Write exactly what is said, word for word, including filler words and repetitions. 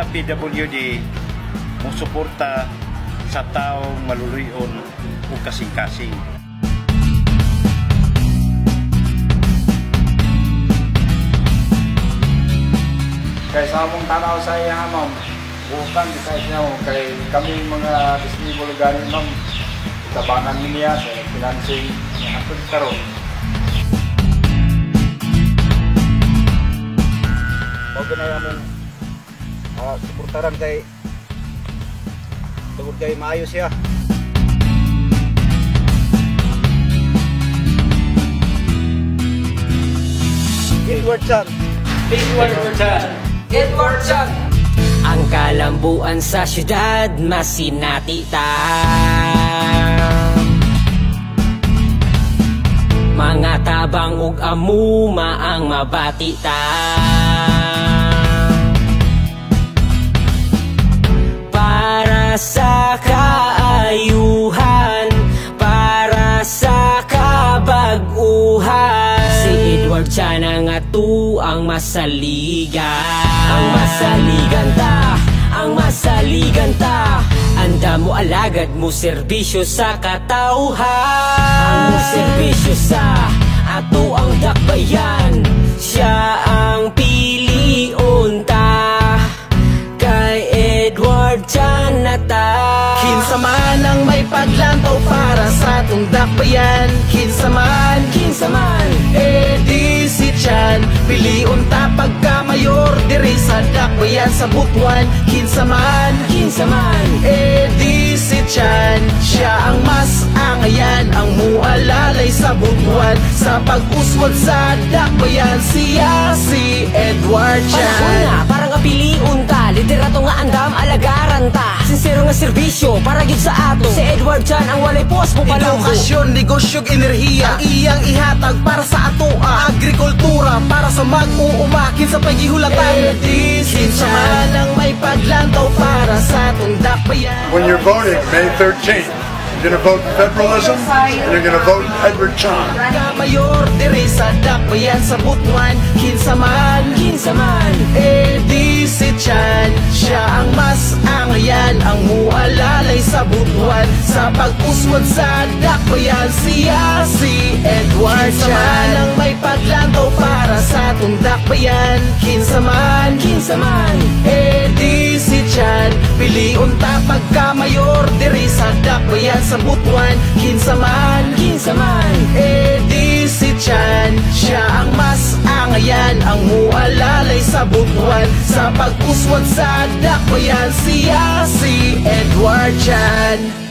P W D musuporta sa taong maluluyon o kasing-kasing. Kaya sa among tanaw sa iya, ma'am, bukan di sa inyo, kay kami mga disabled ganin, ma'am, tabangan niya sa financing ng atod karon. Huwag na yung uh, suportaran kay tugod kay maayos siya. Edward Chan. Edward Chan. Edward Chan. Ang kalambuan sa syudad masinatita. Mga tabang ug amuma ang mabatita. Para sa kaayuhan, para sa kabag-uhan, si Edward Chan ang ato ang masaligan. Ang masaligan ta, ang masaligan ta. Anda mo alagad mo serbisyo sa katauhan. Ang mo serbisyo sa ato ang dakbayan. Siya ang piliun ta, kay Edward Chan na ta. Kinsa man ang may paglantaw para sa atong dakbayan. Kinsa man, Kinsa man, Edi si Chan. Piliun ta pagka-mayor diri sa dakbayan sa Butuan. Kinsa man, Kinsa man, Edi si Chan. Siya ang mas angayan, ang mualalay sa Butuan. Sa pag-uswag sa dakbayan, siya si Edward panahon Chan. na parang apiliun ta. Liderato nga andam alagaran ta. Sincero nga serbisyo para gyud sa ato. Si Edward Chan ang walay pos mo palambo. Edukasyon, negosyo, enerhiya, ang iyang ihatag para sa ato. Agrikultura para sa mag-uumakin sa paghihulatan. Edi si Chan ang may paglantaw para sa atong dakbayan. When you're voting May thirteenth, you're gonna vote Federalism and you're gonna vote Edward Chan. Mayor diri sa dakbayan sa Butuan. Kinsa man, Kinsa man, Edi si Chan. Siya ang mas angayan, ang mualalay sa Butuan. Sa pag-uswag sa dakbayan, siya si Edward Chan. Kinsa man ang may paglantaw para sa atong dakbayan. Kinsa man, Kinsa man, Edi si Chan. Piliun ta pagka-mayor diri sa dakbayan sa Butuan. Kinsa man, Kinsa man, Edi si Chan. Siya ang mas angayan, ang mualalay sa Butuan. Sa pag-uswag sa dakbayan, siya si Edward Chan.